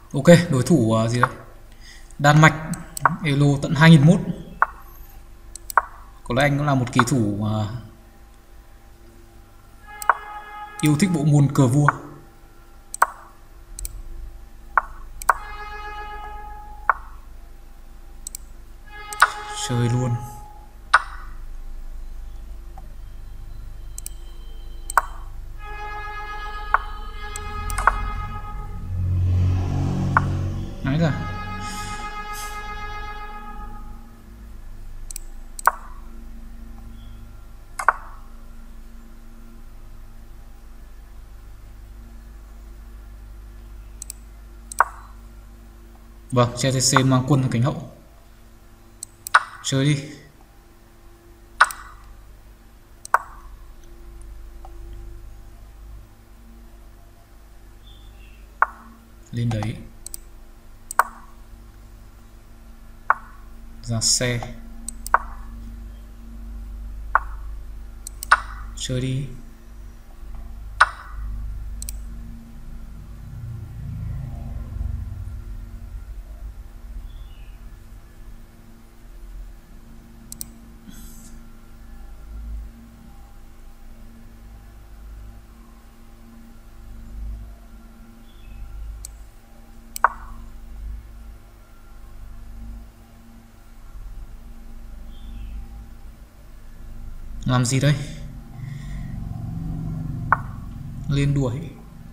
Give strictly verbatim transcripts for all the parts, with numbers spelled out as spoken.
Ok, đối thủ uh, gì đấy? Đan Mạch, elo tận hai nghìn mốt. Có lẽ anh cũng là một kỳ thủ uh, yêu thích bộ môn cờ vua. Chơi luôn. Nói ra. Vâng, che tê xê mang quân sang cánh hậu. Chơi đi. Lên đấy. Ra xe. Chơi đi. Làm gì đây? Lên đuổi.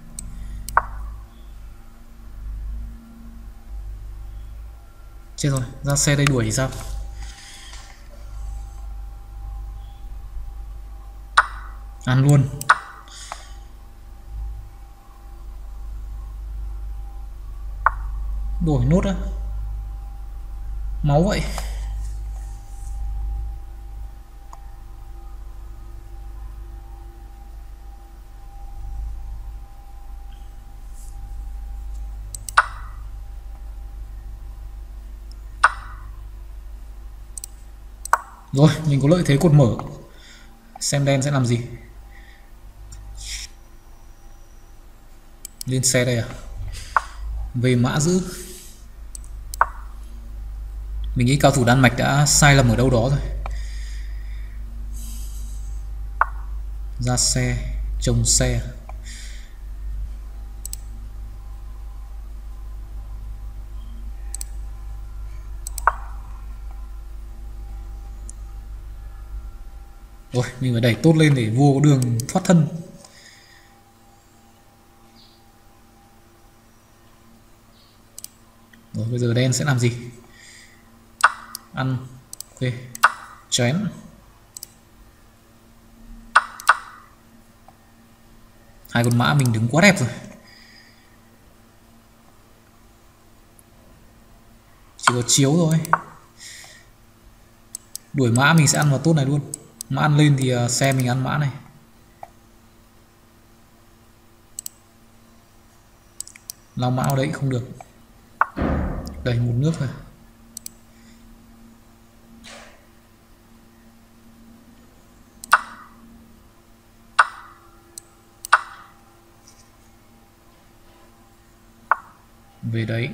Chết rồi, ra xe đây đuổi thì sao? Ăn luôn. Đuổi nốt á. Máu vậy. Rồi, mình có lợi thế cột mở. Xem đen sẽ làm gì. Lên xe đây à? Về mã giữ. Mình nghĩ cao thủ Đan Mạch đã sai lầm ở đâu đó rồi. Ra xe, trông xe. Rồi, mình phải đẩy tốt lên để vua có đường thoát thân. Rồi, bây giờ đen sẽ làm gì? Ăn. Ok. Chén. Hai con mã mình đứng quá đẹp rồi. Chỉ có chiếu thôi. Đuổi mã mình sẽ ăn vào tốt này luôn. Mã ăn lên thì xe mình ăn mã này. Lao mã ở đấy không được. Đẩy một nước rồi. Về đấy.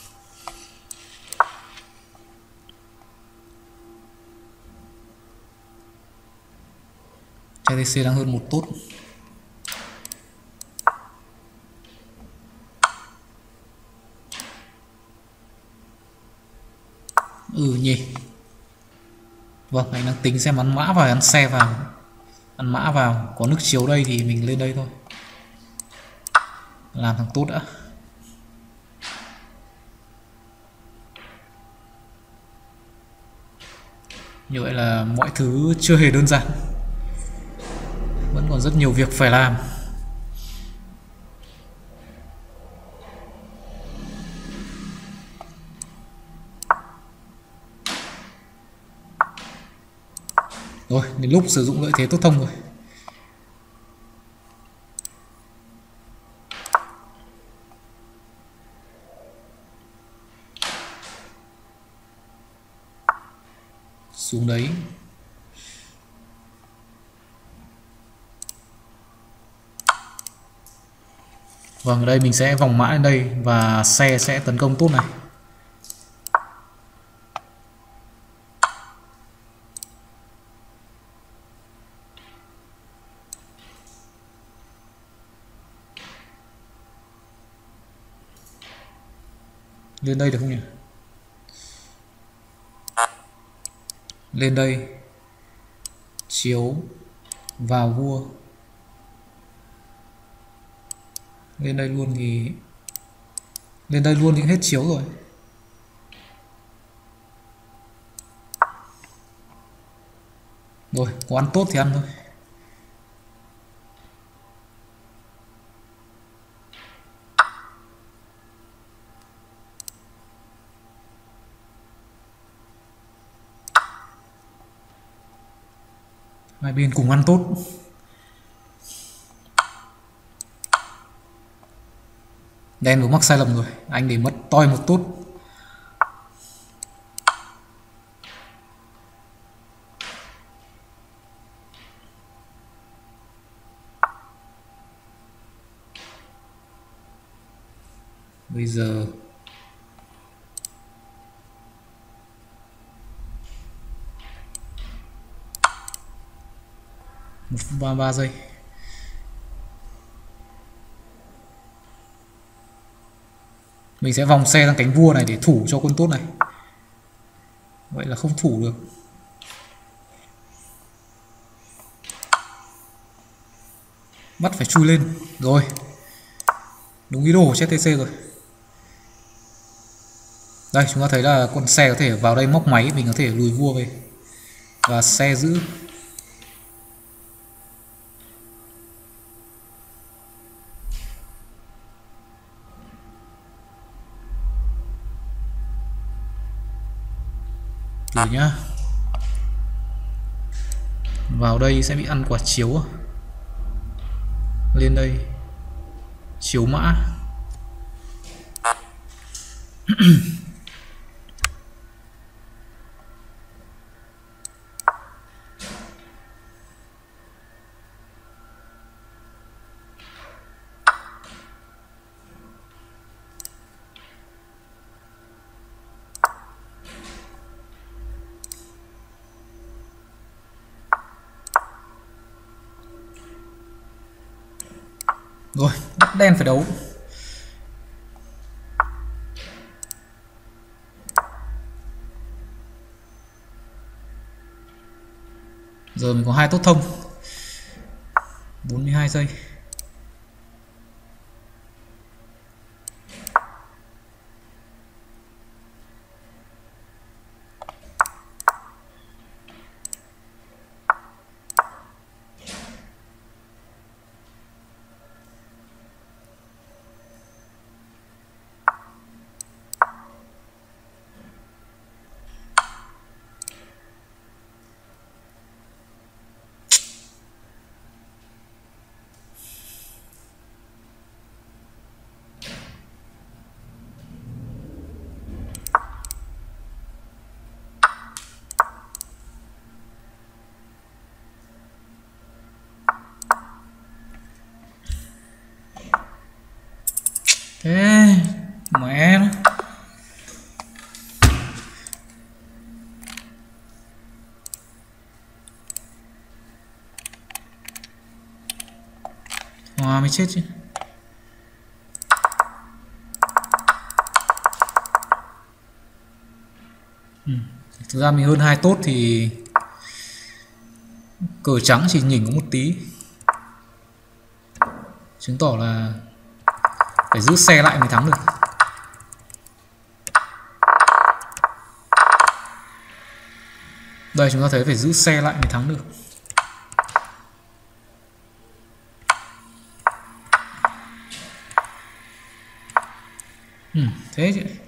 Che tê xê đang hơn một tốt. Ừ nhỉ. Vâng, anh đang tính xem ăn mã vào ăn xe vào. Ăn mã vào, có nước chiếu đây thì mình lên đây thôi. Làm thằng tốt đã. Như vậy là mọi thứ chưa hề đơn giản. Vẫn còn rất nhiều việc phải làm. Rồi, đến lúc sử dụng lợi thế tốt thông rồi. Xuống đấy. Vâng, ở đây mình sẽ vòng mã lên đây và xe sẽ tấn công tốt này. Lên đây được không nhỉ? Lên đây, chiếu vào vua. Lên đây luôn thì lên đây luôn thì hết chiếu rồi. Rồi, có ăn tốt thì ăn thôi. Hai bên cùng ăn tốt. Đen vừa mắc sai lầm rồi, anh để mất toi một tốt. Bây giờ một phút ba mươi ba giây. Mình sẽ vòng xe sang cánh vua này để thủ cho quân tốt này. Vậy là không thủ được. Bắt phải chui lên. Rồi. Đúng ý đồ của zê tê xê rồi. Đây, chúng ta thấy là con xe có thể vào đây móc máy, mình có thể lùi vua về. Và xe giữ. Rồi nhá. Vào đây sẽ bị ăn quả chiếu. Lên đây. Chiếu mã. Rồi, bắt đen phải đấu. Giờ mình có hai tốt thông. bốn mươi hai giây. Thế mẹ nó. Hòa mới chết chứ. Ừ. Thực ra mình hơn hai tốt thì cờ trắng chỉ nhỉnh có một tí, chứng tỏ là phải giữ xe lại mới thắng được. Đây chúng ta thấy phải giữ xe lại mới thắng được. Ừ, thế chứ.